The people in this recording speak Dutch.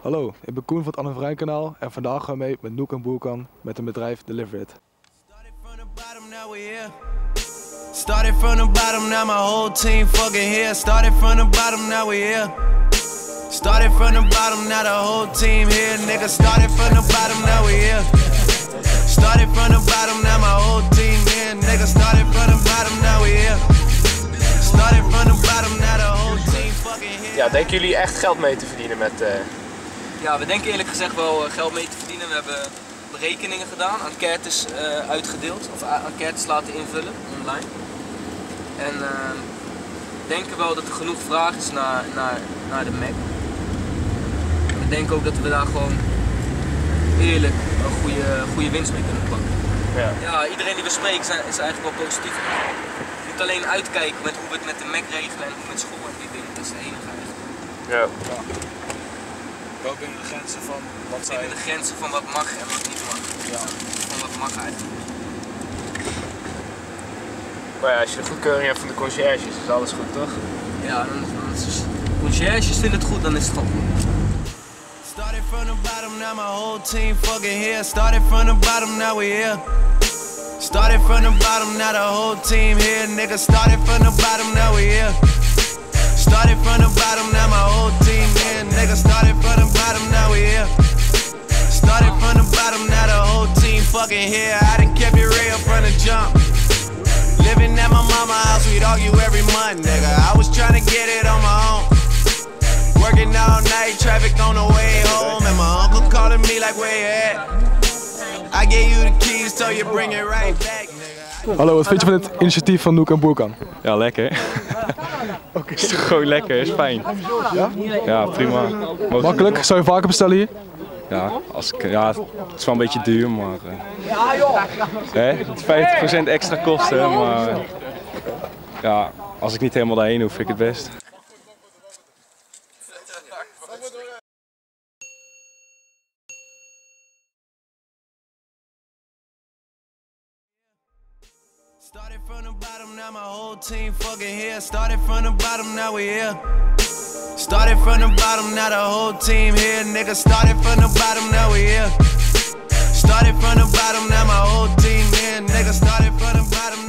Hallo, ik ben Koen van het Anne Vrijn kanaal en vandaag gaan we mee met Noek en Boerkan met een bedrijf Deliver It. Started from the bottom, now my whole team fucking here. Started from the bottom, now we here. Started from the bottom, now the whole team here. Nigga, started from the bottom, now we here. Started from the bottom, now my whole team here. Nigga, started from the bottom, now we here. Started from the bottom, now the whole team fucking here. Ja, denken jullie echt geld mee te verdienen met... Ja, we denken eerlijk gezegd wel geld mee te verdienen. We hebben berekeningen gedaan, enquêtes uitgedeeld, of enquêtes laten invullen online. En denken wel dat er genoeg vraag is naar de Mac. We denken ook dat we daar gewoon eerlijk een goede winst mee kunnen pakken. Ja, iedereen die we spreken is eigenlijk wel positief. Je moet alleen uitkijken met hoe we het met de Mac regelen en hoe met school en die dingen. Dat is het enige eigenlijk. Ja. Wel binnen de grenzen van wat zij... Binnen de grenzen van wat mag en wat niet mag. Ja. Van wat mag eigenlijk. Maar ja, als je de goedkeuring hebt van de conciërges, is alles goed, toch? Ja, dan is het... Conciërges vinden het goed, dan is het gewoon goed. Started from the bottom, now my whole team fucking here. Started from the bottom, now we here. Started from the bottom, now the whole team here. Nigga, started from the bottom, now we here. Started from the bottom, now my whole team here. Nigga, started from the bottom, now we here. Started from the bottom, now the whole team fucking here. I done kept it real from the jump. Living at my mama's house, we'd argue every month, nigga. I was trying to get it on my own. Working all night, traffic on the way home. And my uncle calling me like, where you at? I gave you the keys, so you bring it right back, nigga. Hallo, wat vind je van dit initiatief van Noek en Boerkan? Ja, lekker. Oké. Het is gewoon lekker, is fijn. Ja? Ja, prima. Makkelijk? Zou je vaker bestellen hier? Ja, het is wel een beetje duur, maar... het is 50% extra kosten, maar... ja, als ik niet helemaal daarheen hoef, vind ik het best. Started from the bottom, now my whole team fucking here. Started from the bottom, now we here. Started from the bottom, now the whole team here. Nigga, started from the bottom, now we here. Started from the bottom, now my whole team here. Nigga, started from the bottom.